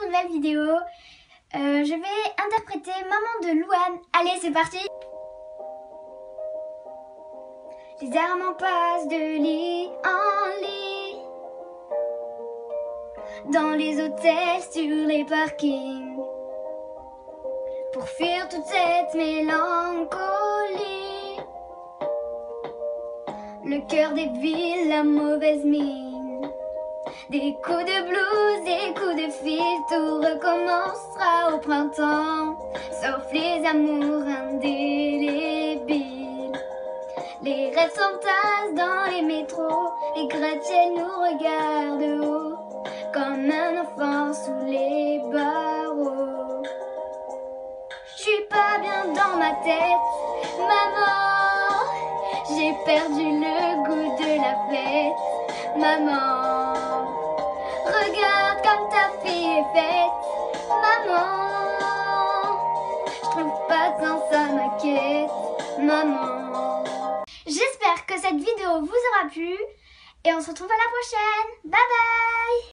pour une nouvelle vidéo. Je vais interpréter Maman de Louane. Allez, c'est parti! Les amants passent de lit en lit, dans les hôtels, sur les parkings, pour fuir toute cette mélancolie. Le cœur des villes, la mauvaise mine, des coups de blues, des coups de fil, tout recommencera au printemps, sauf les amours indélébiles. Les rêves s'entassent dans les métros, les gratte-ciels nous regardent de haut, comme un enfant sous les barreaux. J'suis pas bien dans ma tête, maman, j'ai perdu le goût de la fête. Maman, regarde comme ta fille est faite. Maman, j'trouve pas de sens à ma quête. Maman. J'espère que cette vidéo vous aura plu et on se retrouve à la prochaine. Bye bye!